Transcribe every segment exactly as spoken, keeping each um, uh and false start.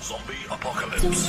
Zombie apocalypse.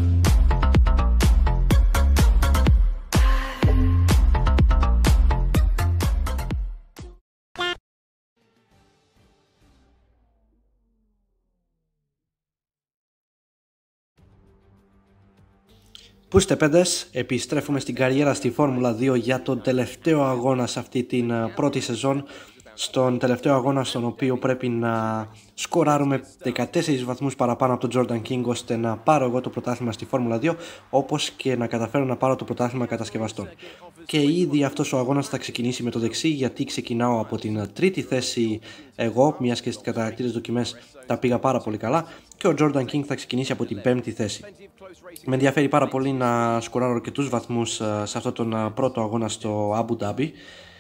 Πού είστε παιδες, επιστρέφουμε στην καριέρα στη Φόρμουλα δύο για τον τελευταίο αγώνα σε αυτή την πρώτη σεζόν. Στον τελευταίο αγώνα στον οποίο πρέπει να σκοράρουμε δεκατέσσερις βαθμούς παραπάνω από τον Jordan King ώστε να πάρω εγώ το πρωτάθλημα στη Φόρμουλα δύο, όπως και να καταφέρω να πάρω το πρωτάθλημα κατασκευαστών. Και ήδη αυτός ο αγώνας θα ξεκινήσει με το δεξί, γιατί ξεκινάω από την τρίτη θέση εγώ, μιας και στις καταρακτήρες δοκιμές τα πήγα πάρα πολύ καλά, και ο Jordan King θα ξεκινήσει από την πέμπτη θέση. Με ενδιαφέρει πάρα πολύ να σκοράρω αρκετούς βαθμούς σε αυτόν τον πρώτο αγώνα στο Αμπου Ντάμπι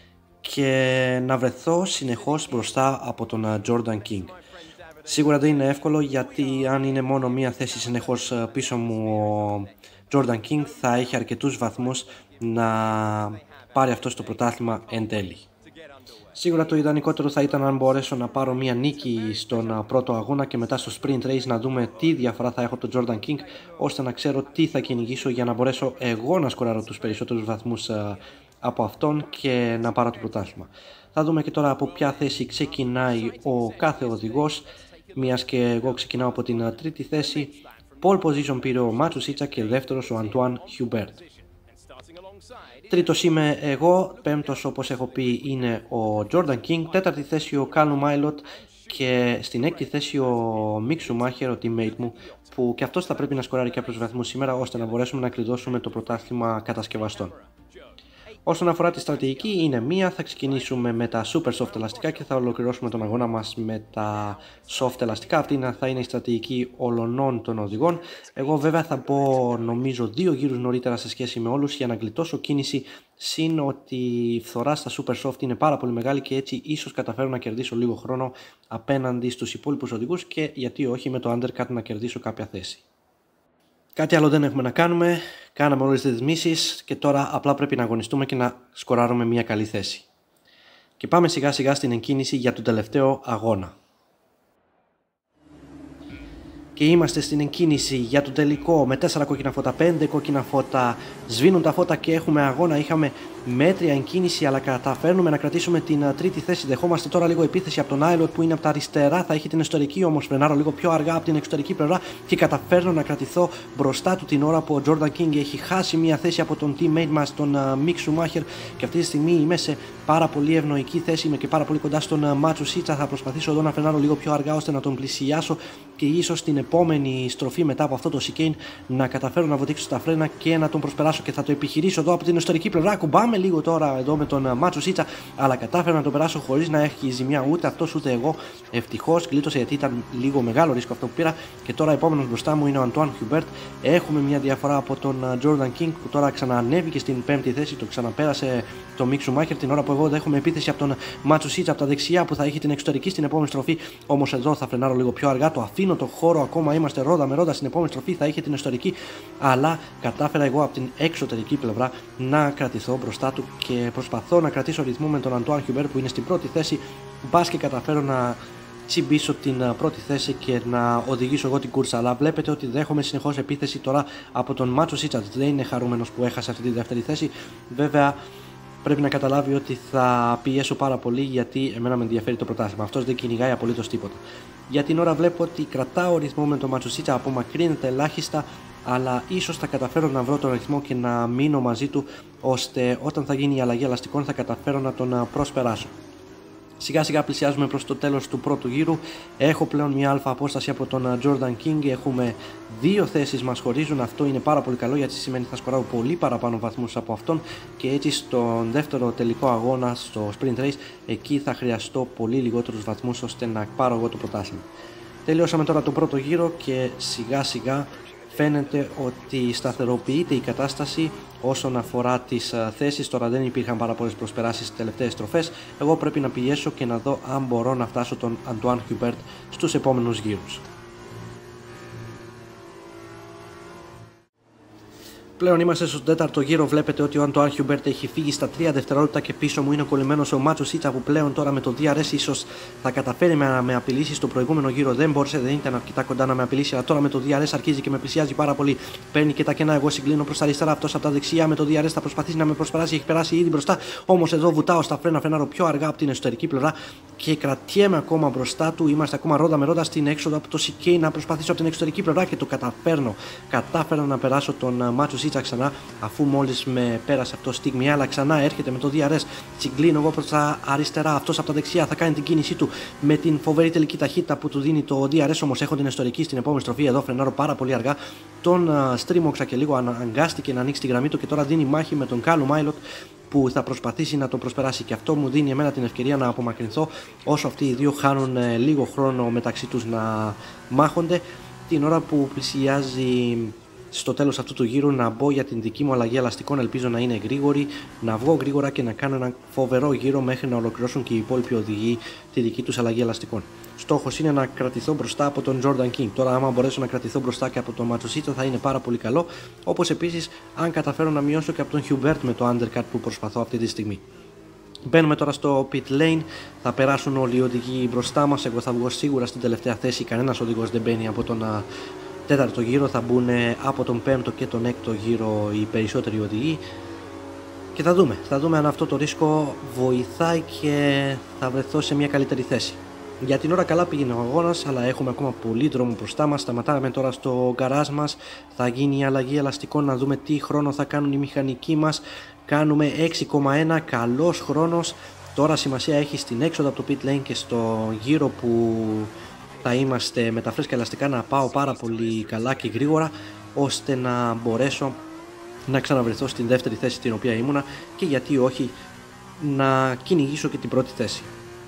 και να βρεθώ συνεχώς μπροστά από τον Jordan King. Σίγουρα δεν είναι εύκολο, γιατί αν είναι μόνο μία θέση συνεχώς πίσω μου ο Jordan King θα έχει αρκετούς βαθμούς να πάρει αυτό το πρωτάθλημα εν τέλει. Σίγουρα το ιδανικότερο θα ήταν αν μπορέσω να πάρω μία νίκη στον πρώτο αγώνα και μετά στο sprint race να δούμε τι διαφορά θα έχω τον Jordan King, ώστε να ξέρω τι θα κυνηγήσω για να μπορέσω εγώ να σκοράρω τους περισσότερους βαθμούς από αυτόν και να πάρω το πρωτάθλημα. Θα δούμε και τώρα από ποια θέση ξεκινάει ο κάθε οδηγός, μιας και εγώ ξεκινάω από την τρίτη θέση. Pole position πήρε ο Matsushita και δεύτερος ο Antoine Hubert. Τρίτος είμαι εγώ, πέμπτος όπως έχω πει είναι ο Jordan King, τέταρτη θέση ο Callum Ilott και στην έκτη θέση ο Mick Schumacher, ο teammate μου, που και αυτός θα πρέπει να σκοράρει κάποιους βαθμούς σήμερα ώστε να μπορέσουμε να κλειδώσουμε το πρωτάθλημα κατασκευαστών. Όσον αφορά τη στρατηγική, είναι μία, θα ξεκινήσουμε με τα super soft ελαστικά και θα ολοκληρώσουμε τον αγώνα μας με τα soft ελαστικά. Αυτή θα είναι η στρατηγική όλων των οδηγών. Εγώ βέβαια θα πω νομίζω δύο γύρους νωρίτερα σε σχέση με όλους για να γλιτώσω κίνηση, συν ότι η φθορά στα super soft είναι πάρα πολύ μεγάλη και έτσι ίσως καταφέρω να κερδίσω λίγο χρόνο απέναντι στους υπόλοιπους οδηγούς και γιατί όχι με το undercut να κερδίσω κάποια θέση. Κάτι άλλο δεν έχουμε να κάνουμε, κάναμε όλες τις ρυθμίσεις και τώρα απλά πρέπει να αγωνιστούμε και να σκοράρουμε μια καλή θέση. Και πάμε σιγά σιγά στην εκκίνηση για τον τελευταίο αγώνα. Και είμαστε στην εκκίνηση για τον τελικό με τέσσερα κόκκινα φώτα, πέντε κόκκινα φώτα, σβήνουν τα φώτα και έχουμε αγώνα. Είχαμε μέτρια εκκίνηση αλλά καταφέρνουμε να κρατήσουμε την τρίτη θέση. Δεχόμαστε τώρα λίγο επίθεση από τον Ilott που είναι από τα αριστερά, θα έχει την εσωτερική, όμως φρενάρω λίγο πιο αργά από την εξωτερική πλευρά και καταφέρνω να κρατηθώ μπροστά του την ώρα που ο Jordan King έχει χάσει μια θέση από τον teammate μας, τον Mick Schumacher, και αυτή τη στιγμή είμαι σε πάρα πολύ ευνοϊκή θέση, είμαι και πάρα πολύ κοντά στον Matsushita. Θα προσπαθήσω εδώ να φρενάρω λίγο πιο αργά ώστε να τον πλησιάσω και ίσως την επόμενη στροφή μετά από αυτό το chicane να καταφέρω να βοτήξω στα φρένα και να τον προσπεράσω, και θα το επιχειρήσω εδώ από την εσωτερική πλευρά. Κουμπάμε λίγο τώρα εδώ με τον Matsushita, αλλά κατάφερα να τον περάσω χωρίς να έχει ζημιά ούτε αυτός ούτε εγώ. Ευτυχώς γλίτωσε, γιατί ήταν λίγο μεγάλο ρίσκο αυτό που πήρα. Και τώρα επόμενος μπροστά μου είναι ο Antoine Hubert. Έχουμε μια διαφορά από τον Jordan King που τώρα ξαναανέβηκε στην πέμπτη θέση, το ξαναπέρασε το Mick Schumacher την ώρα που εγώ δέχομαι επίθεση από τον Matsushita από τα δεξιά που θα έχει την εξωτερική στην επόμενη στροφή. Όμως εδώ θα φρενάρω λίγο πιο αργά, το αφήνω το χώρο, ακόμα είμαστε ρόδα με ρόδα. Στην επόμενη στροφή θα είχε την εσωτερική, αλλά κατάφερα εγώ από την εξωτερική πλευρά να κρατηθώ μπροστά του και προσπαθώ να κρατήσω ρυθμό με τον Antoine Hubert που είναι στην πρώτη θέση. Μπας και καταφέρω να τσιμπήσω την πρώτη θέση και να οδηγήσω εγώ την κούρσα, αλλά βλέπετε ότι δέχομαι συνεχώς επίθεση τώρα από τον Matsushita. Δεν είναι χαρούμενος που έχασε αυτή τη δεύτερη θέση. Βέβαια πρέπει να καταλάβει ότι θα πιέσω πάρα πολύ, γιατί εμένα με ενδιαφέρει το πρωτάθλημα. Αυτός δεν κυνηγάει απολύτως τίποτα. Για την ώρα βλέπω ότι κρατάω ρυθμό με τον Matsushita, απομακρύνεται ελάχιστα, αλλά ίσως θα καταφέρω να βρω τον ρυθμό και να μείνω μαζί του, ώστε όταν θα γίνει η αλλαγή ελαστικών θα καταφέρω να τον προσπεράσω. Σιγά σιγά πλησιάζουμε προς το τέλος του πρώτου γύρου. Έχω πλέον μια αλφα απόσταση από τον Jordan King. Έχουμε δύο θέσεις μας χωρίζουν. Αυτό είναι πάρα πολύ καλό, γιατί σημαίνει θα σκοράω πολύ παραπάνω βαθμούς από αυτόν και έτσι στον δεύτερο τελικό αγώνα, στο sprint race, εκεί θα χρειαστώ πολύ λιγότερους βαθμούς ώστε να πάρω εγώ το πρωτάθλημα. Τελειώσαμε τώρα τον πρώτο γύρο και σιγά σιγά φαίνεται ότι σταθεροποιείται η κατάσταση όσον αφορά τις θέσεις. Τώρα δεν υπήρχαν πάρα πολλές προσπεράσεις στις τελευταίες στροφές. Εγώ πρέπει να πιέσω και να δω αν μπορώ να φτάσω τον Antoine Hubert στους επόμενους γύρους. Πλέον είμαστε στον τέταρτο γύρο. Βλέπετε ότι ο Αντουάν Χιουμπέρτ έχει φύγει στα τρία δευτερόλεπτα και πίσω μου είναι κολλημένος ο Ματσουσίτσα, που πλέον τώρα με το ντι αρ ες ίσως θα καταφέρει να με απειλήσει. Στο προηγούμενο γύρο δεν μπόρεσε, δεν ήταν αρκετά κοντά να με απειλήσει. Αλλά τώρα με το ντι αρ ες αρχίζει και με πλησιάζει πάρα πολύ. Παίρνει και τα κενά. Εγώ συγκλίνω προς τα αριστερά. Αυτός από τα δεξιά με το ντι αρ ες θα προσπαθήσει να με προσπεράσει. Έχει περάσει ήδη μπροστά. Όμως εδώ βουτάω στα φρένα, φρενάρω πιο αργά από την εσωτερική πλευρά και κρατιέμαι ακόμα μπροστά του. Είμαστε ακόμα ρόντα με ρόντα στην έξοδο από το σι κέι να προσπαθήσω από την εξωτερική πλευρά και το καταφέρνω. Κατάφερα να περάσω τον Ματσουσίτσα ξανά, αφού μόλις με πέρασε αυτό στιγμή, αλλά ξανά έρχεται με το ντι αρ ες. Συγκλίνω εγώ προς τα αριστερά. Αυτός από τα δεξιά θα κάνει την κίνησή του με την φοβερή τελική ταχύτητα που του δίνει το ντι αρ ες. Όμως έχω την ιστορική στην επόμενη στροφή. Εδώ φρενάρω πάρα πολύ αργά. Τον στρίμωξα και λίγο αναγκάστηκε να ανοίξει τη γραμμή του και τώρα δίνει μάχη με τον Κάλουμ Άιλοτ, που θα προσπαθήσει να το προσπεράσει, και αυτό μου δίνει εμένα την ευκαιρία να απομακρυνθώ όσο αυτοί οι δύο χάνουν λίγο χρόνο μεταξύ τους να μάχονται, την ώρα που πλησιάζει στο τέλος αυτού του γύρου να μπω για την δική μου αλλαγή ελαστικών. Ελπίζω να είναι γρήγορη, να βγω γρήγορα και να κάνω ένα φοβερό γύρο μέχρι να ολοκληρώσουν και οι υπόλοιποι οδηγοί τη δική τους αλλαγή ελαστικών. Στόχος είναι να κρατηθώ μπροστά από τον Jordan King. Τώρα, άμα μπορέσω να κρατηθώ μπροστά και από τον Ματσουσίτσα, θα είναι πάρα πολύ καλό. Όπως επίσης, αν καταφέρω να μειώσω και από τον Hubert με το undercut που προσπαθώ αυτή τη στιγμή. Μπαίνουμε τώρα στο pit lane, θα περάσουν όλοι οι οδηγοί μπροστά μας. Εγώ θα βγω σίγουρα στην τελευταία θέση. Κανένας οδηγός δεν μπαίνει από τον τέταρτο γύρο, θα μπουν από τον πέμπτο και τον έκτο γύρο οι περισσότεροι οδηγοί. Και θα δούμε, θα δούμε αν αυτό το ρίσκο βοηθάει και θα βρεθώ σε μια καλύτερη θέση. Για την ώρα καλά πήγαινε ο αγώνας, αλλά έχουμε ακόμα πολύ δρόμο μπροστά μας. Σταματάμε τώρα στο γκαράζ μας, θα γίνει η αλλαγή ελαστικών, να δούμε τι χρόνο θα κάνουν οι μηχανικοί μας. Κάνουμε έξι κόμμα ένα, καλός χρόνος. Τώρα σημασία έχει στην έξοδο από το pit lane και στο γύρο που θα είμαστε με τα φρέσκα ελαστικά να πάω πάρα πολύ καλά και γρήγορα, ώστε να μπορέσω να ξαναβρεθώ στην δεύτερη θέση στην οποία ήμουνα, και γιατί όχι να κυνηγήσω και την πρώτη θέση.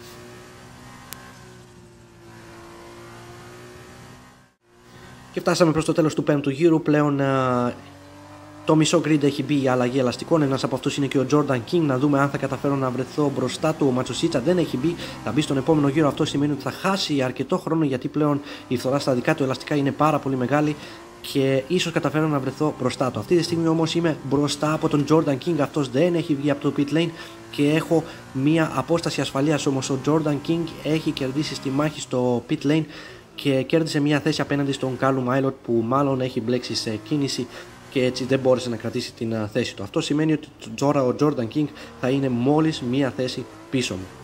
Και φτάσαμε προς το τέλος του πέμπτου γύρου. Πλέον το μισό grid έχει μπει η αλλαγή ελαστικών. Ένας από αυτούς είναι και ο Jordan King. Να δούμε αν θα καταφέρω να βρεθώ μπροστά του. Ο Ματσουσίτσα δεν έχει μπει, θα μπει στον επόμενο γύρο. Αυτό σημαίνει ότι θα χάσει αρκετό χρόνο, γιατί πλέον η φθορά στα δικά του ελαστικά είναι πάρα πολύ μεγάλη και ίσως καταφέρω να βρεθώ μπροστά του. Αυτή τη στιγμή όμως είμαι μπροστά από τον Jordan King. Αυτός δεν έχει βγει από το pit lane και έχω μία απόσταση ασφαλείας. Όμως ο Jordan King έχει κερδίσει στη μάχη στο pit lane και κέρδισε μία θέση απέναντι στον Κάλουμ Άιλοτ, που μάλλον έχει μπλέξει σε κίνηση και έτσι δεν μπόρεσε να κρατήσει την θέση του. Αυτό σημαίνει ότι τώρα ο Jordan King θα είναι μόλις μία θέση πίσω μου.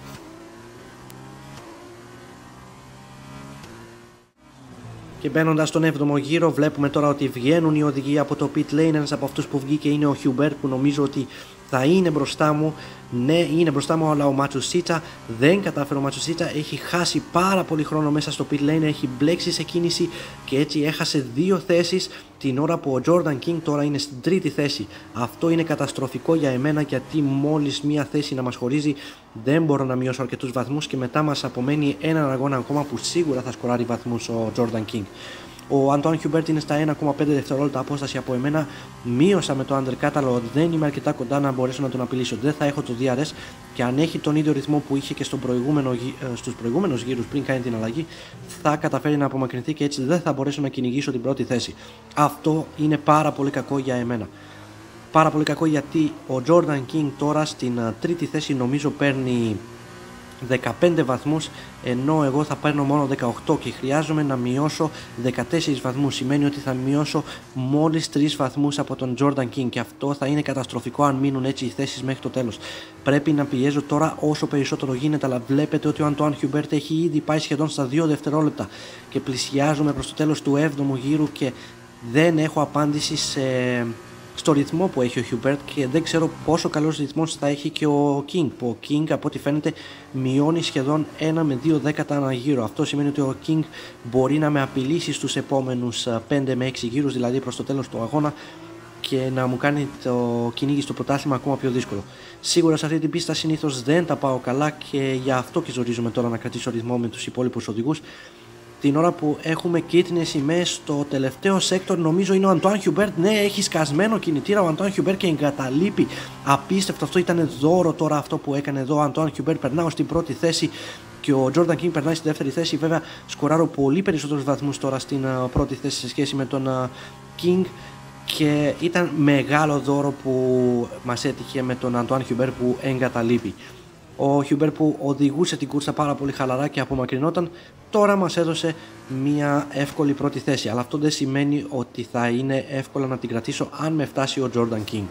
Και μπαίνοντας στον έβδομο γύρο, βλέπουμε τώρα ότι βγαίνουν οι οδηγοί από το pit lane. Ένας από αυτούς που βγήκε είναι ο Hubert, που νομίζω ότι θα είναι μπροστά μου. Ναι, είναι μπροστά μου, αλλά ο Ματσουσίτσα δεν κατάφερε. Ο Ματσουσίτσα έχει χάσει πάρα πολύ χρόνο μέσα στο pit lane, έχει μπλέξει σε κίνηση και έτσι έχασε δύο θέσεις, την ώρα που ο Jordan King τώρα είναι στην τρίτη θέση. Αυτό είναι καταστροφικό για εμένα, γιατί μόλις μία θέση να μας χωρίζει δεν μπορώ να μειώσω αρκετούς βαθμούς και μετά μας απομένει έναν αγώνα ακόμα που σίγουρα θα σκοράρει βαθμούς ο Jordan King. Ο Αντουάν Χιουμπέρτ είναι στα ένα κόμμα πέντε δευτερόλεπτα απόσταση από εμένα. Μείωσα με το undercut, αλλά δεν είμαι αρκετά κοντά να μπορέσω να τον απειλήσω. Δεν θα έχω το ντι αρ ες και αν έχει τον ίδιο ρυθμό που είχε και στον προηγούμενο, στους προηγούμενους γύρους πριν κάνει την αλλαγή, θα καταφέρει να απομακρυνθεί και έτσι δεν θα μπορέσω να κυνηγήσω την πρώτη θέση. Αυτό είναι πάρα πολύ κακό για εμένα. Πάρα πολύ κακό, γιατί ο Jordan King τώρα στην τρίτη θέση νομίζω παίρνει δεκαπέντε βαθμούς, ενώ εγώ θα παίρνω μόνο δεκαοκτώ και χρειάζομαι να μειώσω δεκατέσσερις βαθμούς. Σημαίνει ότι θα μειώσω μόλις τρεις βαθμούς από τον Jordan King και αυτό θα είναι καταστροφικό αν μείνουν έτσι οι θέσεις μέχρι το τέλος. Πρέπει να πιέζω τώρα όσο περισσότερο γίνεται, αλλά βλέπετε ότι ο Αντουάν Χιουμπέρτ έχει ήδη πάει σχεδόν στα δύο δευτερόλεπτα και πλησιάζομαι προς το τέλος του έβδομου γύρου και δεν έχω απάντηση σε... στο ρυθμό που έχει ο Hubert και δεν ξέρω πόσο καλός ρυθμός θα έχει και ο King, που ο King από ό,τι φαίνεται μειώνει σχεδόν ένα με δύο δέκατα ανά γύρο. Αυτό σημαίνει ότι ο King μπορεί να με απειλήσει στους επόμενους πέντε με έξι γύρους, δηλαδή προς το τέλος του αγώνα, και να μου κάνει το κυνήγι στο πρωτάθλημα ακόμα πιο δύσκολο. Σίγουρα σε αυτή την πίστα συνήθως δεν τα πάω καλά και γι' αυτό και ζορίζομαι τώρα να κρατήσω ρυθμό με τους υπόλοιπους οδηγούς. Την ώρα που έχουμε κίτρινες σημαίες στο τελευταίο σέκτορ, νομίζω είναι ο Αντουάν Χιουμπέρτ. Ναι, έχει σκασμένο κινητήρα ο Αντουάν Χιουμπέρτ και εγκαταλείπει. Απίστευτο, αυτό ήταν δώρο τώρα αυτό που έκανε εδώ ο Αντουάν Χιουμπέρτ. Περνάω στην πρώτη θέση και ο Jordan King περνάει στη δεύτερη θέση. Βέβαια, σκοράρω πολύ περισσότερους βαθμούς τώρα στην uh, πρώτη θέση σε σχέση με τον uh, King. και ήταν μεγάλο δώρο που μας έτυχε με τον Αντουάν Χιουμπέρ που εγκαταλείπει. Ο Χιουμπέρ που οδηγούσε την κούρσα πάρα πολύ χαλαρά και απομακρυνόταν, τώρα μας έδωσε μια εύκολη πρώτη θέση, αλλά αυτό δεν σημαίνει ότι θα είναι εύκολα να την κρατήσω αν με φτάσει ο Jordan King.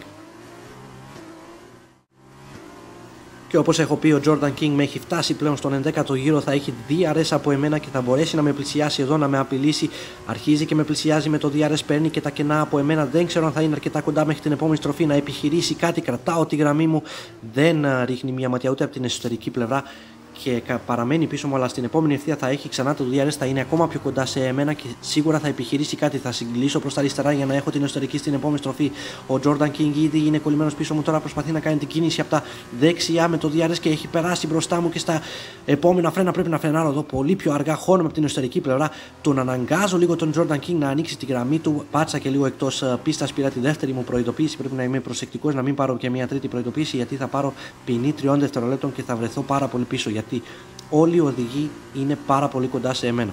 Και όπως έχω πει, ο Jordan King με έχει φτάσει πλέον στον ενδέκατο γύρο, θα έχει ντι αρ ες από εμένα και θα μπορέσει να με πλησιάσει εδώ, να με απειλήσει. Αρχίζει και με πλησιάζει με το ντι αρ ες, παίρνει και τα κενά από εμένα. Δεν ξέρω αν θα είναι αρκετά κοντά μέχρι την επόμενη στροφή να επιχειρήσει κάτι. Κρατάω τη γραμμή μου, δεν ρίχνει μια ματιά ούτε από την εσωτερική πλευρά και παραμένει πίσω μου, αλλά στην επόμενη ευθεία θα έχει ξανά το ντι αρ ες, θα είναι ακόμα πιο κοντά σε εμένα και σίγουρα θα επιχειρήσει κάτι. Θα συγκλήσω προς τα αριστερά για να έχω την εσωτερική στην επόμενη στροφή. Ο Jordan King ήδη είναι κολλημένος πίσω μου, τώρα προσπαθεί να κάνει την κίνηση από τα δεξιά με το ντι αρ ες και έχει περάσει μπροστά μου και στα επόμενα φρένα πρέπει να φρενάρω εδώ πολύ πιο αργά. Χώνομαι από την εσωτερική πλευρά, τον αναγκάζω λίγο τον Jordan King να ανοίξει τη γραμμή του. Πάτσα και λίγο εκτός πίστας, πήρα τη δεύτερη μου προειδοποίηση. Πρέπει να είμαι προσεκτικός να μην πάρω και μια τρίτη προειδοποίηση, γιατί θα πάρω ποινή τριών δευτερολέπτων και θα βρεθώ πάρα πολύ πίσω. Γιατί όλοι οι οδηγοί είναι πάρα πολύ κοντά σε εμένα.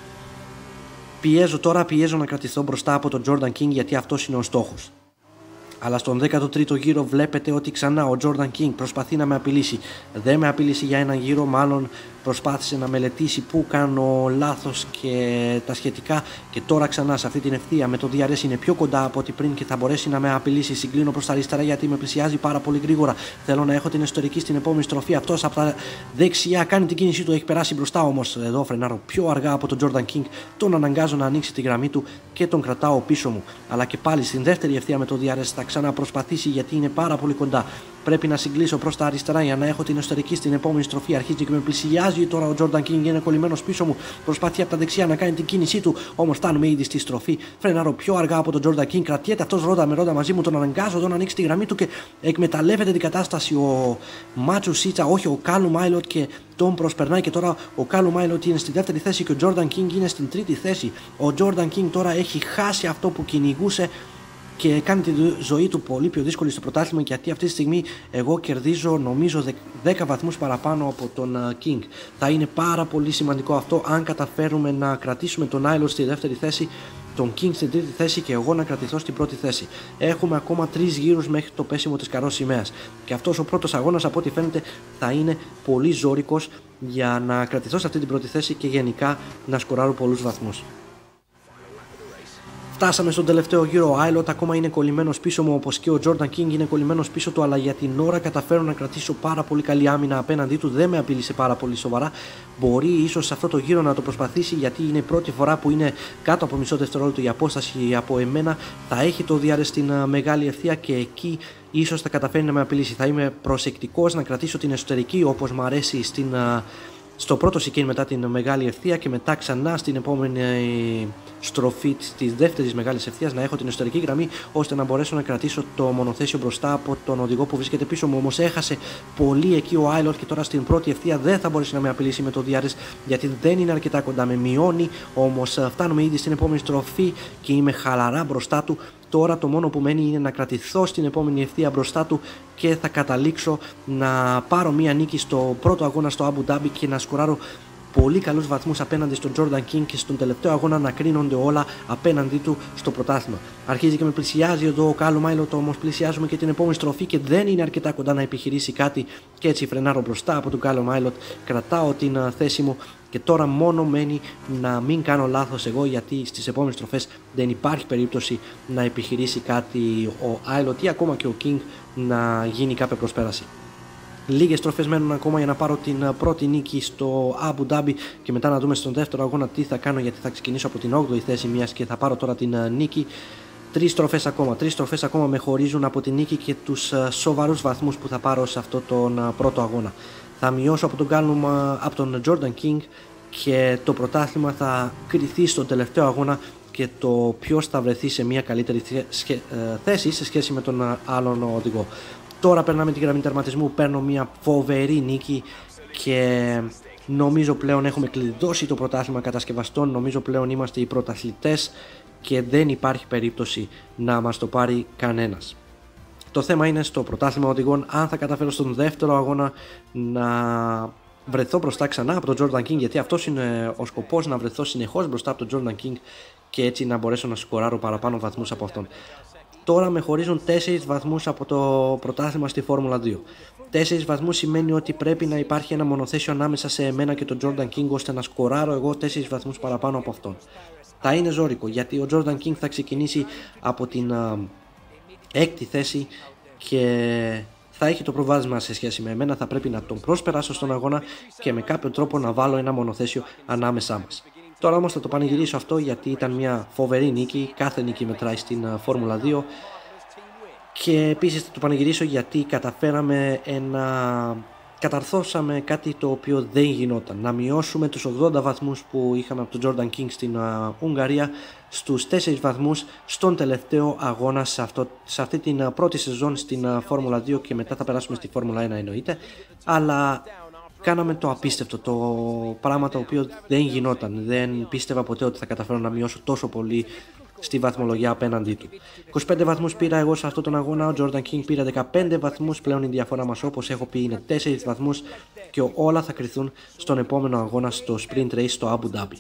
Πιέζω τώρα, πιέζω να κρατηθώ μπροστά από τον Jordan King, γιατί αυτός είναι ο στόχος. Αλλά στον δέκατο τρίτο γύρο βλέπετε ότι ξανά ο Jordan King προσπαθεί να με απειλήσει. Δεν με απειλήσει για έναν γύρο, μάλλον προσπάθησε να μελετήσει πού κάνω λάθος και τα σχετικά. Και τώρα ξανά σε αυτή την ευθεία με το ντι αρ ες είναι πιο κοντά από ό,τι πριν και θα μπορέσει να με απειλήσει. Συγκλίνω προς τα αριστερά γιατί με πλησιάζει πάρα πολύ γρήγορα. Θέλω να έχω την εσωτερική στην επόμενη στροφή. Αυτός από τα δεξιά κάνει την κίνησή του, έχει περάσει μπροστά όμως. Εδώ φρενάρω πιο αργά από τον Jordan King. Τον αναγκάζω να ανοίξει τη γραμμή του και τον κρατάω πίσω μου. Αλλά και πάλι στην δεύτερη ευθεία με το ντι αρ ες θα ξαναπροσπαθήσει γιατί είναι πάρα πολύ κοντά. Πρέπει να συγκλήσω προς τα αριστερά για να έχω την εσωτερική στην επόμενη στροφή. Αρχίζει και με πλησιάζει τώρα ο Jordan King, είναι κολλημένος πίσω μου. Προσπαθεί από τα δεξιά να κάνει την κίνησή του. Όμως φτάνουμε ήδη στη στροφή. Φρενάρω πιο αργά από τον Jordan King. Κρατιέται αυτός ρόντα με ρόντα μαζί μου. Τον αναγκάζω εδώ να ανοίξει τη γραμμή του και εκμεταλλεύεται την κατάσταση ο Μάτσου Σίτσα, όχι ο Κάλουμ Άιλοτ, και τον προσπερνάει. Και τώρα ο Κάλουμ Άιλοτ είναι στη δεύτερη θέση και ο Jordan King είναι στην τρίτη θέση. Ο Jordan King τώρα έχει χάσει αυτό που κυνηγούσε και κάνει τη ζωή του πολύ πιο δύσκολη στο πρωτάθλημα, γιατί αυτή τη στιγμή εγώ κερδίζω νομίζω δέκα βαθμούς παραπάνω από τον King. Θα είναι πάρα πολύ σημαντικό αυτό αν καταφέρουμε να κρατήσουμε τον Άιλοτ στη δεύτερη θέση, τον King στην τρίτη θέση και εγώ να κρατηθώ στην πρώτη θέση. Έχουμε ακόμα τρεις γύρους μέχρι το πέσιμο της καρός σημαίας και αυτός ο πρώτος αγώνας από ό,τι φαίνεται θα είναι πολύ ζώρικος για να κρατηθώ σε αυτή την πρώτη θέση και γενικά να σκοράρω πολλούς βαθμούς. Φτάσαμε στον τελευταίο γύρο. Ο Άιλοτ ακόμα είναι κολλημένος πίσω μου, όπως και ο Jordan King είναι κολλημένος πίσω του, αλλά για την ώρα καταφέρω να κρατήσω πάρα πολύ καλή άμυνα απέναντί του. Δεν με απειλήσε πάρα πολύ σοβαρά. Μπορεί ίσως σε αυτό το γύρο να το προσπαθήσει, γιατί είναι η πρώτη φορά που είναι κάτω από μισό δευτερόλεπτο η απόσταση από εμένα. Θα έχει το ντι αρ ες στην μεγάλη ευθεία και εκεί ίσως θα καταφέρει να με απειλήσει. Θα είμαι προσεκτικός να κρατήσω την εσωτερική όπως μου αρέσει στην, στο πρώτο σικέν μετά την μεγάλη ευθεία και μετά ξανά στην επόμενη στροφή της δεύτερης μεγάλης ευθείας να έχω την εσωτερική γραμμή ώστε να μπορέσω να κρατήσω το μονοθέσιο μπροστά από τον οδηγό που βρίσκεται πίσω μου. Όμως έχασε πολύ εκεί ο Άιλοτ και τώρα στην πρώτη ευθεία δεν θα μπορέσει να με απειλήσει με το ντι αρ ες γιατί δεν είναι αρκετά κοντά, με μειώνει. Όμως φτάνουμε ήδη στην επόμενη στροφή και είμαι χαλαρά μπροστά του. Τώρα το μόνο που μένει είναι να κρατηθώ στην επόμενη ευθεία μπροστά του και θα καταλήξω να πάρω μία νίκη στο πρώτο αγώνα στο Αμπου Ντάμπι και να σκοράρω πολύ καλούς βαθμούς απέναντι στον Jordan King και στον τελευταίο αγώνα να κρίνονται όλα απέναντί του στο πρωτάθλημα. Αρχίζει και με πλησιάζει εδώ ο Κάλουμ Άιλοτ, όμως πλησιάζουμε και την επόμενη στροφή και δεν είναι αρκετά κοντά να επιχειρήσει κάτι και έτσι φρενάρω μπροστά από τον Κάλουμ Άιλοτ, κρατάω την θέση μου και τώρα μόνο μένει να μην κάνω λάθος εγώ, γιατί στις επόμενες στροφές δεν υπάρχει περίπτωση να επιχειρήσει κάτι ο Άιλοτ ή ακόμα και ο King να γίνει κάποια προσπέραση. Λίγες στροφές μένουν ακόμα για να πάρω την πρώτη νίκη στο Αμπου Ντάμπι και μετά να δούμε στον δεύτερο αγώνα τι θα κάνω, γιατί θα ξεκινήσω από την όγδοη θέση μιας και θα πάρω τώρα την νίκη. Τρεις στροφές ακόμα, τρεις στροφές ακόμα με χωρίζουν από την νίκη και τους σοβαρούς βαθμούς που θα πάρω σε αυτό τον πρώτο αγώνα. Θα μειώσω από τον, Callum, από τον Jordan King και το πρωτάθλημα θα κριθεί στον τελευταίο αγώνα και το ποιος θα βρεθεί σε μια καλύτερη θέση σε σχέση με τον άλλον οδηγό. Τώρα περνάμε τη γραμμή τερματισμού, παίρνω μια φοβερή νίκη και νομίζω πλέον έχουμε κλειδώσει το πρωτάθλημα κατασκευαστών, νομίζω πλέον είμαστε οι πρωταθλητές και δεν υπάρχει περίπτωση να μας το πάρει κανένας. Το θέμα είναι στο πρωτάθλημα οδηγών αν θα καταφέρω στον δεύτερο αγώνα να βρεθώ μπροστά ξανά από τον Jordan King, γιατί αυτός είναι ο σκοπός, να βρεθώ συνεχώς μπροστά από τον Jordan King και έτσι να μπορέσω να σκοράρω παραπάνω βαθμούς από αυτόν. Τώρα με χωρίζουν τέσσερις βαθμούς από το πρωτάθλημα στη Φόρμουλα δύο. τέσσερις βαθμούς σημαίνει ότι πρέπει να υπάρχει ένα μονοθέσιο ανάμεσα σε εμένα και τον Jordan King ώστε να σκοράρω εγώ τέσσερις βαθμούς παραπάνω από αυτόν. Θα είναι ζώρικο γιατί ο Jordan King θα ξεκινήσει από την α, έκτη θέση και θα έχει το προβάδισμα σε σχέση με εμένα. Θα πρέπει να τον προσπεράσω στον αγώνα και με κάποιο τρόπο να βάλω ένα μονοθέσιο ανάμεσά μας. Τώρα όμως θα το πανηγυρίσω αυτό γιατί ήταν μια φοβερή νίκη, κάθε νίκη μετράει στην Φόρμουλα δύο και επίσης θα το πανηγυρίσω γιατί καταφέραμε ένα... καταρθώσαμε κάτι το οποίο δεν γινόταν, να μειώσουμε τους ογδόντα βαθμούς που είχαμε από τον Jordan King στην uh, Ουγγαρία στους τέσσερις βαθμούς στον τελευταίο αγώνα σε, αυτό, σε αυτή την uh, πρώτη σεζόν στην uh, Φόρμουλα δύο και μετά θα περάσουμε στη Φόρμουλα ένα εννοείται, αλλά κάναμε το απίστευτο, το πράγμα το οποίο δεν γινόταν, δεν πίστευα ποτέ ότι θα καταφέρω να μειώσω τόσο πολύ στη βαθμολογία απέναντί του. είκοσι πέντε βαθμούς πήρα εγώ σε αυτόν τον αγώνα, ο Jordan King πήρε δεκαπέντε βαθμούς, πλέον η διαφορά μας όπως έχω πει είναι τέσσερις βαθμούς και όλα θα κριθούν στον επόμενο αγώνα στο Sprint Race στο Abu Dhabi.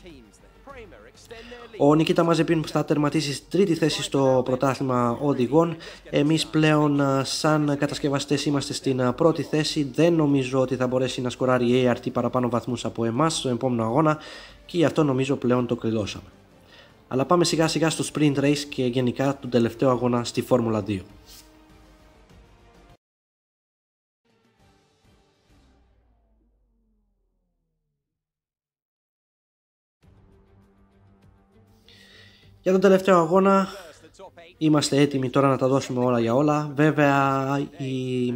Ο Νικίτα Μαζεπίν θα τερματίσει στη τρίτη θέση στο πρωτάθλημα οδηγών. Εμείς πλέον σαν κατασκευαστές είμαστε στην πρώτη θέση. Δεν νομίζω ότι θα μπορέσει να σκοράρει η έι αρ τι παραπάνω βαθμούς από εμάς στο επόμενο αγώνα και γι' αυτό νομίζω πλέον το κλειδώσαμε. Αλλά πάμε σιγά σιγά στο Sprint Race και γενικά τον τελευταίο αγώνα στη Φόρμουλα δύο. Για τον τελευταίο αγώνα είμαστε έτοιμοι τώρα να τα δώσουμε όλα για όλα. Βέβαια η...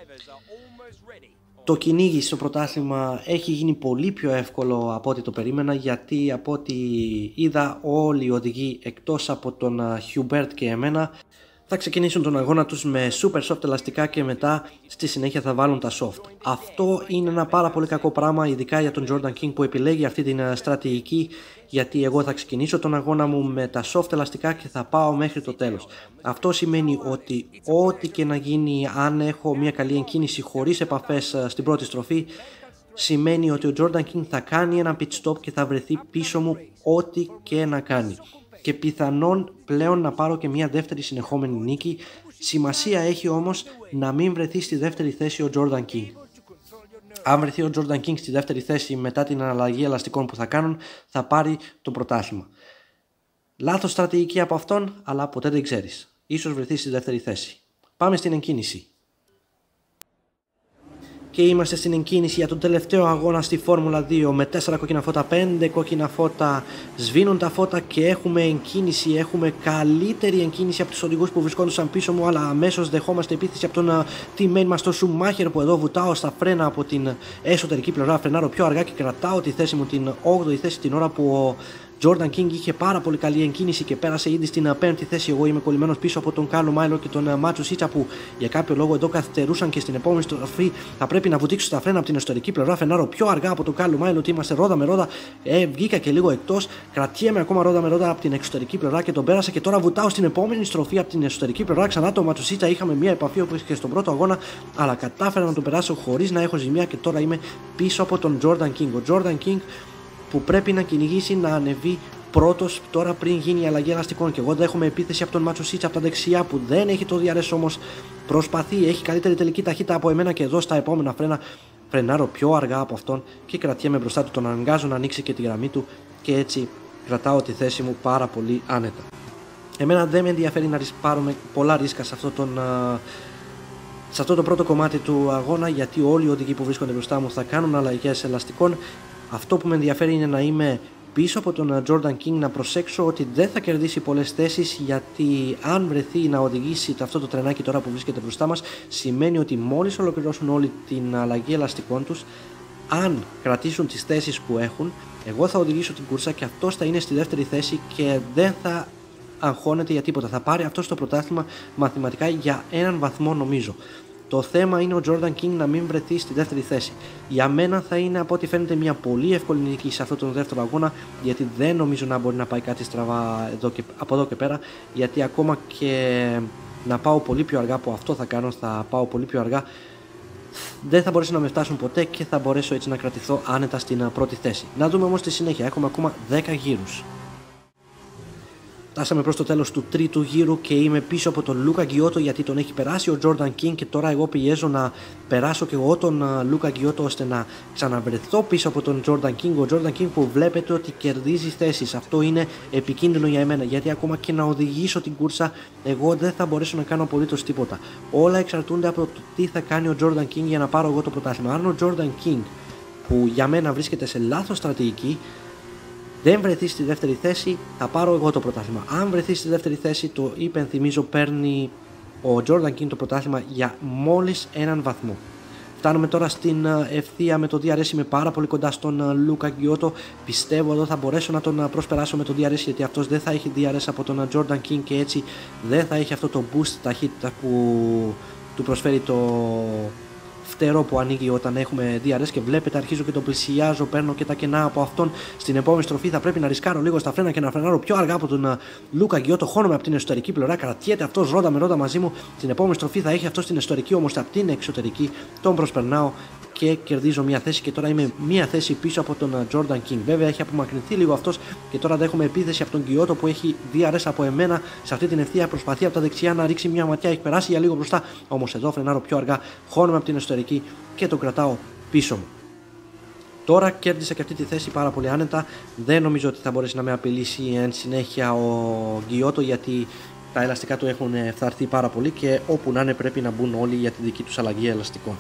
το κυνήγι στο πρωτάθλημα έχει γίνει πολύ πιο εύκολο από ό,τι το περίμενα γιατί από ό,τι είδα όλοι οι οδηγοί εκτός από τον Hubert και εμένα θα ξεκινήσουν τον αγώνα τους με super soft ελαστικά και μετά στη συνέχεια θα βάλουν τα soft. Αυτό είναι ένα πάρα πολύ κακό πράγμα ειδικά για τον Jordan King που επιλέγει αυτή την στρατηγική γιατί εγώ θα ξεκινήσω τον αγώνα μου με τα soft ελαστικά και θα πάω μέχρι το τέλος. Αυτό σημαίνει ότι ό,τι και να γίνει αν έχω μια καλή εγκίνηση χωρίς επαφές στην πρώτη στροφή σημαίνει ότι ο Jordan King θα κάνει ένα pit stop και θα βρεθεί πίσω μου ό,τι και να κάνει. Και πιθανόν πλέον να πάρω και μια δεύτερη συνεχόμενη νίκη. Σημασία έχει όμως να μην βρεθεί στη δεύτερη θέση ο Jordan King. Αν βρεθεί ο Jordan King στη δεύτερη θέση μετά την αλλαγή ελαστικών που θα κάνουν θα πάρει το πρωτάθλημα. Λάθος στρατηγική από αυτόν, αλλά ποτέ δεν ξέρεις. Ίσως βρεθεί στη δεύτερη θέση. Πάμε στην εγκίνηση. Και είμαστε στην εγκίνηση για τον τελευταίο αγώνα στη Φόρμουλα δύο με τέσσερα κόκκινα φώτα, πέντε κόκκινα φώτα, σβήνουν τα φώτα και έχουμε εγκίνηση, έχουμε καλύτερη εγκίνηση από τους οδηγούς που βρισκόντουσαν πίσω μου, αλλά αμέσως δεχόμαστε επίθεση από τον teammate μας τον Schumacher που εδώ βουτάω στα φρένα από την εσωτερική πλευρά, φρενάρω πιο αργά και κρατάω τη θέση μου την όγδοη θέση την ώρα που ο Jordan King είχε πάρα πολύ καλή εγκίνηση και πέρασε ήδη στην πέμπτη θέση. Εγώ είμαι κολλημένος πίσω από τον Κάρλο Μάιλο και τον Ματσουσίτσα που για κάποιο λόγο εδώ καθυστερούσαν και στην επόμενη στροφή θα πρέπει να βουτήξω στα φρένα από την εσωτερική πλευρά. Φρενάρω πιο αργά από τον Κάρλο Μάιλο ότι είμαστε ρόδα με ρόδα. Ε, βγήκα και λίγο εκτός. Κρατιέμαι ακόμα ρόδα με ρόδα από την εξωτερική πλευρά και τον πέρασα και τώρα βουτάω στην επόμενη στροφή από την εσωτερική πλευρά. Ξανά τον Ματσουσίτσα είχαμε μια επαφή όπως και στον πρώτο αγώνα, αλλά κατάφερα να τον περάσω χωρίς να έχω ζημιά και τώρα είμαι πίσω από τον Jordan King. Ο Jordan King που πρέπει να κυνηγήσει να ανεβεί πρώτος τώρα πριν γίνει η αλλαγή ελαστικών και εγώ δέχομαι επίθεση από τον Ματσουσίτσα από τα δεξιά που δεν έχει το ντι αρ ες όμως προσπαθεί, έχει καλύτερη τελική ταχύτητα από εμένα και εδώ στα επόμενα φρένα φρενάρω πιο αργά από αυτόν και κρατιέμαι μπροστά του, τον αναγκάζω να ανοίξει και τη γραμμή του και έτσι κρατάω τη θέση μου πάρα πολύ άνετα. Εμένα δεν με ενδιαφέρει να πάρουμε πολλά ρίσκα σε αυτό τον... σε αυτό το πρώτο κομμάτι του αγώνα γιατί όλοι οι οδηγοί που βρίσκονται μπροστά μου θα κάνουν αλλαγές ελαστικών. Αυτό που με ενδιαφέρει είναι να είμαι πίσω από τον Jordan King, να προσέξω ότι δεν θα κερδίσει πολλές θέσεις γιατί αν βρεθεί να οδηγήσει αυτό το τρενάκι τώρα που βρίσκεται μπροστά μας σημαίνει ότι μόλις ολοκληρώσουν όλη την αλλαγή ελαστικών τους, αν κρατήσουν τις θέσεις που έχουν, εγώ θα οδηγήσω την κούρσα και αυτός θα είναι στη δεύτερη θέση και δεν θα αγχώνεται για τίποτα. Θα πάρει αυτό το πρωτάθλημα μαθηματικά για έναν βαθμό νομίζω. Το θέμα είναι ο Jordan King να μην βρεθεί στη δεύτερη θέση. Για μένα θα είναι από ό,τι φαίνεται μια πολύ εύκολη νίκη σε αυτόν τον δεύτερο αγώνα γιατί δεν νομίζω να μπορεί να πάει κάτι στραβά εδώ και, από εδώ και πέρα γιατί ακόμα και να πάω πολύ πιο αργά που αυτό θα κάνω, θα πάω πολύ πιο αργά, δεν θα μπορέσουν να με φτάσουν ποτέ και θα μπορέσω έτσι να κρατηθώ άνετα στην πρώτη θέση. Να δούμε όμως τη συνέχεια, έχουμε ακόμα δέκα γύρους. Φτάσαμε προς το τέλος του τρίτου γύρου και είμαι πίσω από τον Λούκα Γκιότο γιατί τον έχει περάσει ο Jordan King και τώρα εγώ πιέζω να περάσω και εγώ τον Λούκα Γκιότο ώστε να ξαναβρεθώ πίσω από τον Jordan King. Ο Jordan King που βλέπετε ότι κερδίζει θέσεις. Αυτό είναι επικίνδυνο για εμένα γιατί ακόμα και να οδηγήσω την κούρσα εγώ δεν θα μπορέσω να κάνω απολύτως τίποτα. Όλα εξαρτούνται από το τι θα κάνει ο Jordan King για να πάρω εγώ το πρωτάθλημα. Αν ο Jordan King, που για μένα βρίσκεται σε λάθος στρατηγική, δεν βρεθεί στη δεύτερη θέση, θα πάρω εγώ το πρωτάθλημα. Αν βρεθεί στη δεύτερη θέση, το υπενθυμίζω, παίρνει ο Jordan King το πρωτάθλημα για μόλις έναν βαθμό. Φτάνουμε τώρα στην ευθεία με το ντι αρ ες, είμαι πάρα πολύ κοντά στον Λούκα Γκιότο. Πιστεύω εδώ θα μπορέσω να τον προσπεράσω με το ντι αρ ες γιατί αυτός δεν θα έχει ντι αρ ες από τον Jordan King και έτσι δεν θα έχει αυτό το boost ταχύτητα που του προσφέρει το φτερό που ανοίγει όταν έχουμε ντι αρ ες και βλέπετε αρχίζω και τον πλησιάζω, παίρνω και τα κενά από αυτόν. Στην επόμενη στροφή θα πρέπει να ρισκάρω λίγο στα φρένα και να φρενάρω πιο αργά από τον Λούκα Γκιότο. Χώνομαι από την εσωτερική πλευρά, κρατιέται αυτός ρόντα με ρόντα μαζί μου. Στην επόμενη στροφή θα έχει αυτό στην εσωτερική, όμως από την εξωτερική τον προσπερνάω και κερδίζω μια θέση και τώρα είμαι μια θέση πίσω από τον Jordan King. Βέβαια έχει απομακρυνθεί λίγο αυτός και τώρα δέχομαι επίθεση από τον Γκιότο που έχει ντι αρ ες από εμένα σε αυτή την ευθεία. Προσπαθεί από τα δεξιά να ρίξει μια ματιά, έχει περάσει για λίγο μπροστά. Όμως εδώ φρενάρω πιο αργά, χώνομαι από την εσωτερική και τον κρατάω πίσω μου. Τώρα κέρδισα και αυτή τη θέση πάρα πολύ άνετα. Δεν νομίζω ότι θα μπορέσει να με απειλήσει εν συνέχεια ο Γκιότο γιατί τα ελαστικά του έχουν φθαρθεί πάρα πολύ και όπου να είναι πρέπει να μπουν όλοι για τη δική τους αλλαγή ελαστικών.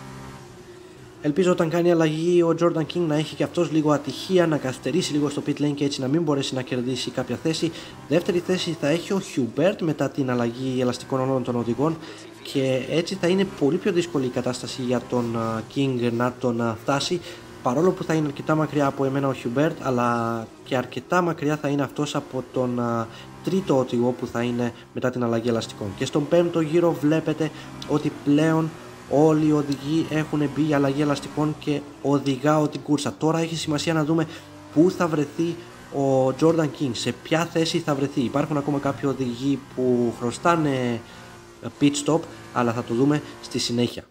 Ελπίζω όταν κάνει αλλαγή ο Jordan King να έχει και αυτός λίγο ατυχία, να καθυστερήσει λίγο στο pit lane και έτσι να μην μπορέσει να κερδίσει κάποια θέση. Δεύτερη θέση θα έχει ο Hubert μετά την αλλαγή ελαστικών όλων των οδηγών και έτσι θα είναι πολύ πιο δύσκολη η κατάσταση για τον King να τον φτάσει, παρόλο που θα είναι αρκετά μακριά από εμένα ο Hubert, αλλά και αρκετά μακριά θα είναι αυτός από τον τρίτο οδηγό που θα είναι μετά την αλλαγή ελαστικών. Και στον πέμπτο γύρο βλέπετε ότι πλέον όλοι οι οδηγοί έχουν μπει για αλλαγή ελαστικών και οδηγάω την κούρσα. Τώρα έχει σημασία να δούμε πού θα βρεθεί ο Jordan King, σε ποια θέση θα βρεθεί. Υπάρχουν ακόμα κάποιοι οδηγοί που χρωστάνε pit stop, αλλά θα το δούμε στη συνέχεια.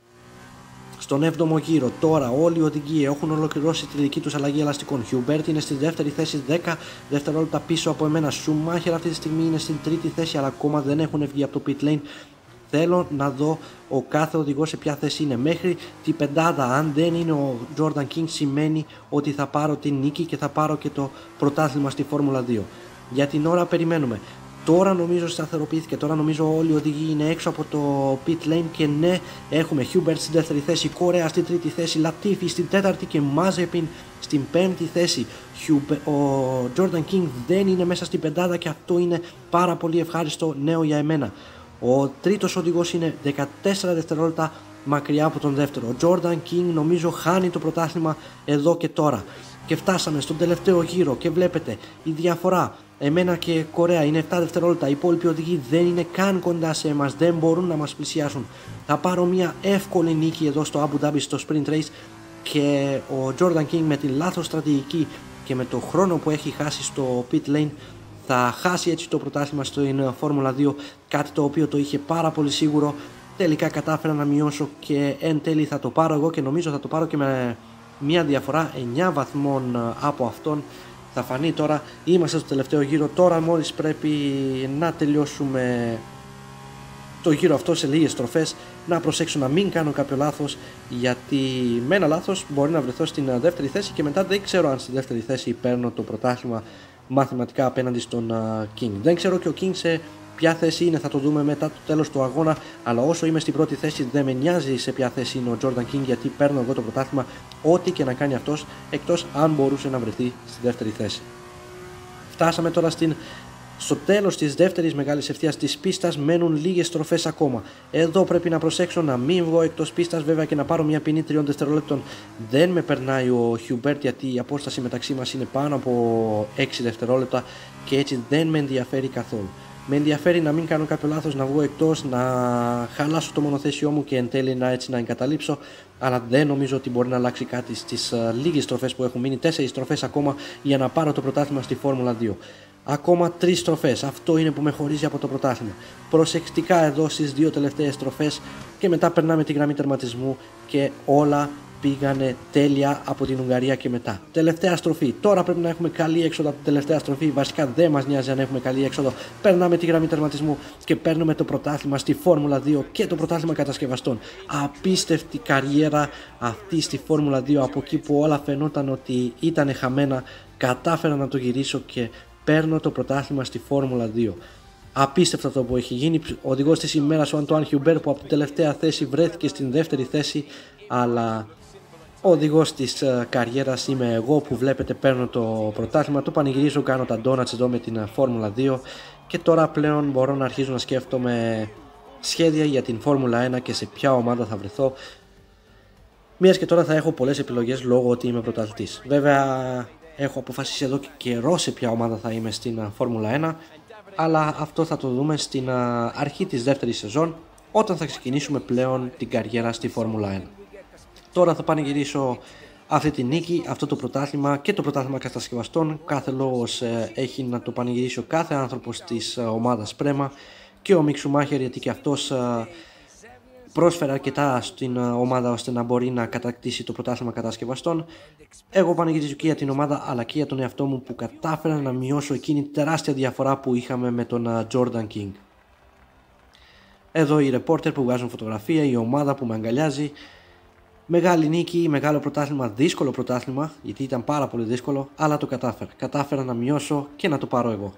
Στον έβδομο γύρο τώρα όλοι οι οδηγοί έχουν ολοκληρώσει τη δική τους αλλαγή ελαστικών. Hubert είναι στη δεύτερη θέση, δέκα δευτερόλεπτα πίσω από εμένα. Schumacher αυτή τη στιγμή είναι στην τρίτη θέση, αλλά ακόμα δεν έχουν βγει από το pit lane. Θέλω να δω ο κάθε οδηγός σε ποια θέση είναι. Μέχρι την πεντάδα, αν δεν είναι ο Jordan King, σημαίνει ότι θα πάρω την νίκη και θα πάρω και το πρωτάθλημα στη Φόρμουλα δύο. Για την ώρα περιμένουμε. Τώρα νομίζω σταθεροποιήθηκε, τώρα νομίζω όλοι οι οδηγοί είναι έξω από το pit lane και ναι, έχουμε Hubert στην δεύτερη θέση, Κορέα στην τρίτη θέση, Latifi στην τέταρτη και Mazepin στην πέμπτη θέση. Ο Jordan King δεν είναι μέσα στην πεντάδα και αυτό είναι πάρα πολύ ευχάριστο νέο για εμένα. Ο τρίτος οδηγός είναι δεκατέσσερα δευτερόλεπτα μακριά από τον δεύτερο. Ο Jordan King νομίζω χάνει το πρωτάθλημα εδώ και τώρα. Και φτάσαμε στον τελευταίο γύρο και βλέπετε η διαφορά. Εμένα και Κορέα είναι επτά δευτερόλεπτα. Οι υπόλοιποι οδηγοί δεν είναι καν κοντά σε εμάς, δεν μπορούν να μας πλησιάσουν. Θα πάρω μια εύκολη νίκη εδώ στο Abu Dhabi στο Sprint Race και ο Jordan King με την λάθος στρατηγική και με το χρόνο που έχει χάσει στο pit lane θα χάσει έτσι το πρωτάθλημα στην Φόρμουλα δύο, κάτι το οποίο το είχε πάρα πολύ σίγουρο. Τελικά κατάφερα να μειώσω και εν τέλει θα το πάρω εγώ και νομίζω θα το πάρω και με μια διαφορά εννιά βαθμών από αυτόν. Θα φανεί τώρα, είμαστε στο τελευταίο γύρο, τώρα μόλις πρέπει να τελειώσουμε το γύρο αυτό σε λίγες στροφές. Να προσέξω να μην κάνω κάποιο λάθος, γιατί με ένα λάθος μπορεί να βρεθώ στην δεύτερη θέση και μετά δεν ξέρω αν στη δεύτερη θέση παίρνω το πρωτάθλημα μαθηματικά απέναντι στον King. Δεν ξέρω και ο King σε ποια θέση είναι, θα το δούμε μετά το τέλος του αγώνα, αλλά όσο είμαι στην πρώτη θέση δεν με νοιάζει σε ποια θέση είναι ο Jordan King, γιατί παίρνω εγώ το πρωτάθλημα ό,τι και να κάνει αυτός, εκτός αν μπορούσε να βρεθεί στη δεύτερη θέση. Φτάσαμε τώρα στην... στο τέλος της δεύτερης μεγάλης ευθείας της πίστας, μένουν λίγες στροφές ακόμα. Εδώ πρέπει να προσέξω να μην βγω εκτός πίστας, βέβαια, και να πάρω μια ποινή τριών δευτερολέπτων. Δεν με περνάει ο Hubert, γιατί η απόσταση μεταξύ μας είναι πάνω από έξι δευτερόλεπτα και έτσι δεν με ενδιαφέρει καθόλου. Με ενδιαφέρει να μην κάνω κάποιο λάθος, να βγω εκτός, να χαλάσω το μονοθέσιό μου και εν τέλει να έτσι να εγκαταλείψω, αλλά δεν νομίζω ότι μπορεί να αλλάξει κάτι στις uh, λίγες στροφές που έχουν μείνει, τέσσερις στροφές ακόμα για να πάρω το πρωτάθλημα στη Φόρμουλα δύο. Ακόμα τρεις στροφές, αυτό είναι που με χωρίζει από το πρωτάθλημα. Προσεκτικά εδώ στις δύο τελευταίες στροφές και μετά περνάμε τη γραμμή τερματισμού και όλα πήγανε τέλεια από την Ουγγαρία και μετά. Τελευταία στροφή. Τώρα πρέπει να έχουμε καλή έξοδο από την τελευταία στροφή. Βασικά δεν μας νοιάζει αν έχουμε καλή έξοδο. Περνάμε τη γραμμή τερματισμού και παίρνουμε το πρωτάθλημα στη Φόρμουλα δύο και το πρωτάθλημα κατασκευαστών. Απίστευτη καριέρα αυτή στη Φόρμουλα δύο. Από εκεί που όλα φαινόταν ότι ήταν χαμένα, κατάφερα να το γυρίσω και παίρνω το πρωτάθλημα στη Φόρμουλα δύο. Απίστευτο αυτό που έχει γίνει. Ο οδηγός της ημέρας, ο Αντουάν Χιουμπέρ, που από την τελευταία θέση βρέθηκε στην δεύτερη θέση, αλλά ο οδηγός της uh, καριέρας είμαι εγώ που βλέπετε, παίρνω το πρωτάθλημα, το πανηγυρίζω, κάνω τα ντόνατς εδώ με την Φόρμουλα δύο και τώρα πλέον μπορώ να αρχίζω να σκέφτομαι σχέδια για την Φόρμουλα ένα και σε ποια ομάδα θα βρεθώ, μιας και τώρα θα έχω πολλές επιλογές λόγω ότι είμαι πρωταθλητής. Βέβαια έχω αποφασίσει εδώ και καιρό σε ποια ομάδα θα είμαι στην Φόρμουλα ένα, αλλά αυτό θα το δούμε στην αρχή της δεύτερης σεζόν, όταν θα ξεκινήσουμε πλέον την καριέρα στη Φόρμουλα ένα. Τώρα θα πανηγυρίσω αυτή τη νίκη, αυτό το πρωτάθλημα και το πρωτάθλημα κατασκευαστών. Κάθε λόγος ε, έχει να το πανηγυρίσει ο κάθε άνθρωπος της ε, ομάδας Πρέμα και ο Μικ Σουμάχερ, γιατί και αυτός ε, πρόσφερε αρκετά στην ε, ομάδα ώστε να μπορεί να κατακτήσει το πρωτάθλημα κατασκευαστών. Εγώ πανηγυρίζω και για την ομάδα αλλά και για τον εαυτό μου που κατάφερα να μειώσω εκείνη τη τεράστια διαφορά που είχαμε με τον ε, Jordan King. Εδώ οι ρεπόρτερ που βγάζουν φωτογραφία, η ομάδα που με αγκαλιάζει. Μεγάλη νίκη, μεγάλο πρωτάθλημα, δύσκολο πρωτάθλημα, γιατί ήταν πάρα πολύ δύσκολο, αλλά το κατάφερα. Κατάφερα να μειώσω και να το πάρω εγώ.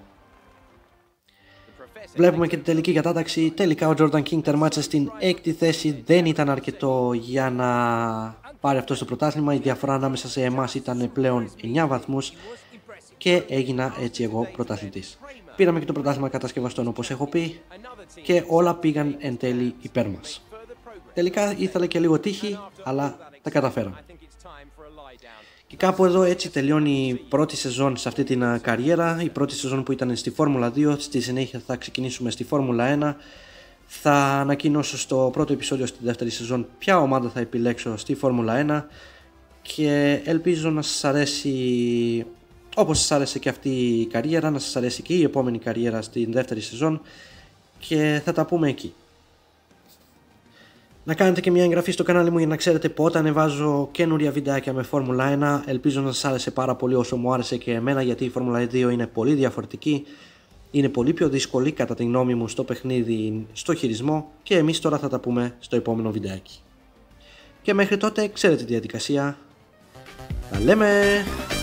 Βλέπουμε και την τελική κατάταξη. Τελικά ο Jordan King τερμάτισε στην έκτη θέση. Δεν ήταν αρκετό για να πάρει αυτό το πρωτάθλημα. Η διαφορά ανάμεσα σε εμάς ήταν πλέον εννιά βαθμούς και έγινα έτσι εγώ πρωταθλητής. Πήραμε και το πρωτάθλημα κατασκευαστών όπως έχω πει και όλα πήγαν εν τέλει υπέρ μας. Τελικά ήθελα και λίγο τύχη, αλλά τα καταφέραμε. Και κάπου εδώ έτσι τελειώνει η πρώτη σεζόν σε αυτή την καριέρα. Η πρώτη σεζόν που ήταν στη Φόρμουλα δύο, στη συνέχεια θα ξεκινήσουμε στη Φόρμουλα ένα. Θα ανακοινώσω στο πρώτο επεισόδιο στη δεύτερη σεζόν ποια ομάδα θα επιλέξω στη Φόρμουλα ένα. Και ελπίζω να σας αρέσει, όπως σας άρεσε και αυτή η καριέρα, να σας αρέσει και η επόμενη καριέρα στη δεύτερη σεζόν. Και θα τα πούμε εκεί. Να κάνετε και μια εγγραφή στο κανάλι μου για να ξέρετε πότε ανεβάζω καινούρια βιντεάκια με Φόρμουλα ένα. Ελπίζω να σας άρεσε πάρα πολύ όσο μου άρεσε και εμένα, γιατί η Φόρμουλα δύο είναι πολύ διαφορετική. Είναι πολύ πιο δύσκολη κατά τη γνώμη μου στο παιχνίδι, στο χειρισμό, και εμείς τώρα θα τα πούμε στο επόμενο βιντεάκι. Και μέχρι τότε ξέρετε τη διαδικασία. Τα λέμε!